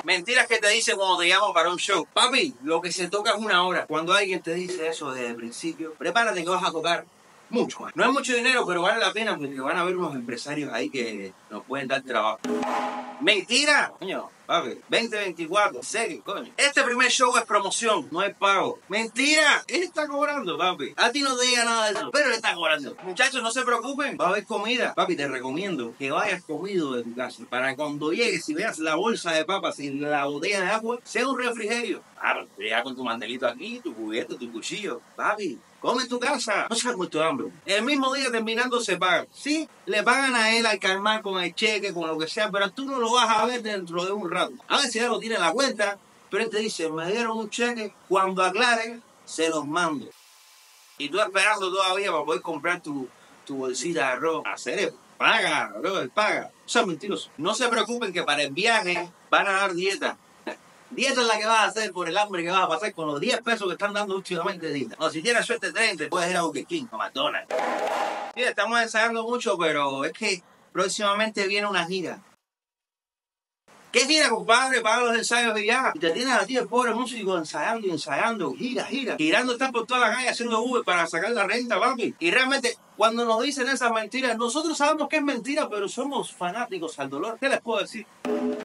Mentiras que te dicen cuando te llaman para un show. Papi, lo que se toca es 1 hora. Cuando alguien te dice eso desde el principio, prepárate que vas a tocar mucho más. No es mucho dinero, pero vale la pena porque van a haber unos empresarios ahí que nos pueden dar trabajo. ¡Mentira! Coño, papi, 2024, serio, coño. Este primer show es promoción, no es pago. ¡Mentira! Él está cobrando, papi. A ti no te diga nada de eso, pero él está cobrando. Muchachos, no se preocupen, va a haber comida. Papi, te recomiendo que vayas comido de tu casa para cuando llegues y veas la bolsa de papas y la botella de agua, sea un refrigerio. Claro, llega con tu mantelito aquí, tu cubierto, tu cuchillo. Papi, come en tu casa, no seas mucho hambre. El mismo día terminando se paga. Sí, le pagan a él al calmar con el cheque, con lo que sea, pero tú no lo vas a ver dentro de un rato. A ver si ya lo tiene en la cuenta, pero él te dice, me dieron un cheque, cuando aclaren, se los mando. Y tú esperando todavía para poder comprar tu bolsita de arroz. Hacer eso. Paga, bro, paga. O sea, mentiroso. No se preocupen que para el viaje van a dar dieta. Dieta es la que vas a hacer por el hambre que vas a pasar con los 10 pesos que están dando últimamente de dieta. O si tienes suerte 30, puedes ir a Burger King o McDonald's. Sí, estamos ensayando mucho, pero es que próximamente viene una gira. ¿Qué gira, compadre? Para los ensayos y ya. Y te tienes a ti, el pobre músico, ensayando y ensayando. Gira. Girando estás por toda la calle haciendo Uber para sacar la renta, papi. Y realmente, cuando nos dicen esas mentiras, nosotros sabemos que es mentira, pero somos fanáticos al dolor. ¿Qué les puedo decir?